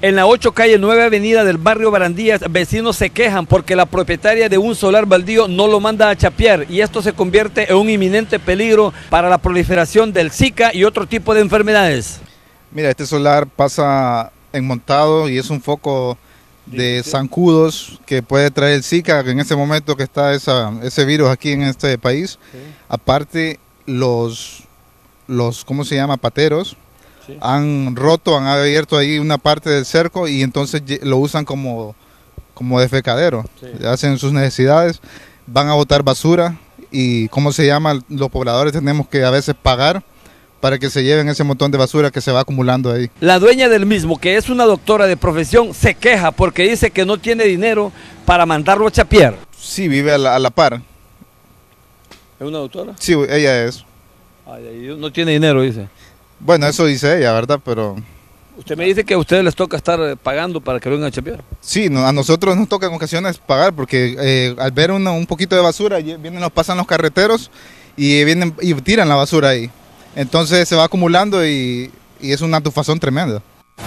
En la 8 calle 9 avenida del barrio Barandillas, vecinos se quejan porque la propietaria de un solar baldío no lo manda a chapear y esto se convierte en un inminente peligro para la proliferación del Zika y otro tipo de enfermedades. Mira, este solar pasa enmontado y es un foco de zancudos que puede traer el Zika en ese momento que está ese virus aquí en este país. Sí. Aparte, los ¿cómo se llama? Pateros. Sí. Han abierto ahí una parte del cerco y entonces lo usan como defecadero. Sí. Hacen sus necesidades, van a botar basura y ¿cómo se llama? Los pobladores tenemos que a veces pagar para que se lleven ese montón de basura que se va acumulando ahí. La dueña del mismo, que es una doctora de profesión, se queja porque dice que no tiene dinero para mandarlo a chapear. Sí, vive a la par. ¿Es una doctora? Sí, ella es. Ay, no tiene dinero, dice. Bueno, eso dice ella, ¿verdad? Pero... Usted me dice que a ustedes les toca estar pagando para que vengan a chapear. Sí, a nosotros nos toca en ocasiones pagar porque al ver un poquito de basura, nos pasan los carreteros y vienen y tiran la basura ahí. Entonces se va acumulando y es una tufazón tremenda.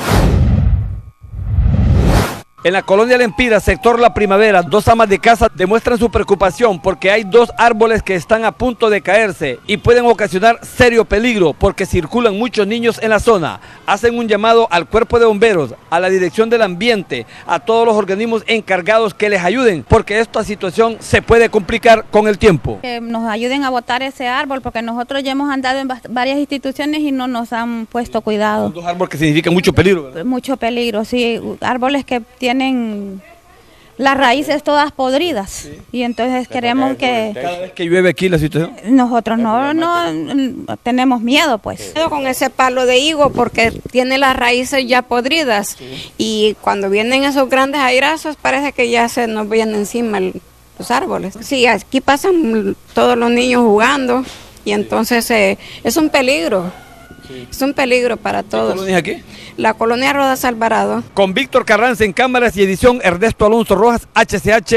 En la colonia Lempira, sector La Primavera, dos amas de casa demuestran su preocupación porque hay dos árboles que están a punto de caerse y pueden ocasionar serio peligro porque circulan muchos niños en la zona. Hacen un llamado al cuerpo de bomberos, a la dirección del ambiente, a todos los organismos encargados que les ayuden porque esta situación se puede complicar con el tiempo. Que nos ayuden a botar ese árbol porque nosotros ya hemos andado en varias instituciones y no nos han puesto cuidado. Son dos árboles que significan mucho peligro, ¿verdad? Mucho peligro, sí, árboles que tienen las raíces todas podridas, sí. Y entonces queremos que... Cada vez que llueve aquí la situación... Nosotros no tenemos miedo, pues. Con ese palo de higo porque tiene las raíces ya podridas, sí. Y cuando vienen esos grandes airazos parece que ya se nos vienen encima los árboles. Sí, aquí pasan todos los niños jugando y entonces es un peligro. Sí. Es un peligro para todos. ¿Qué colonia es aquí? La colonia Rodas Alvarado. Con Víctor Carranza en cámaras y edición, Ernesto Alonso Rojas, HCH.